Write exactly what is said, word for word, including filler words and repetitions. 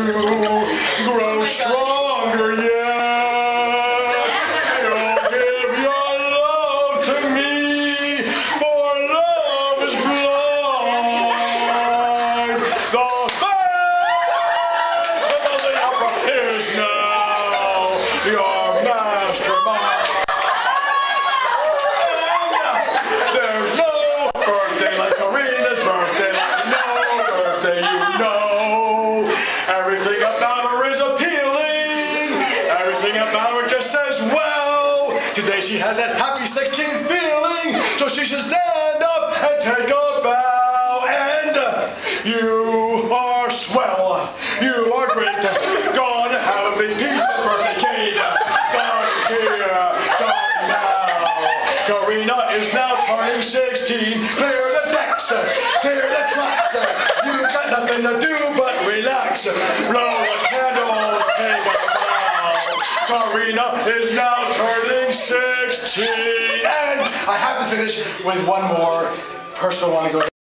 grow stronger yet. You'll give your love to me, for love is blind. The Phantom of the Opera is now your mastermind. There's no birthday like Karina's birthday, like no birthday you know. Everything about her is appealing. Everything about her just says, well, today she has that happy sixteenth feeling, so she should stand up and take a bow. And you are swell. You are great. Gonna have a big piece of birthday cake. Start here. Start now. Karina is now turning sixteen. Clear the decks. Clear the tracks. You got nothing to do but relax. Blow the candles. Take a bow. Karina is now turning sixteen. And I have to finish with one more personal one to go.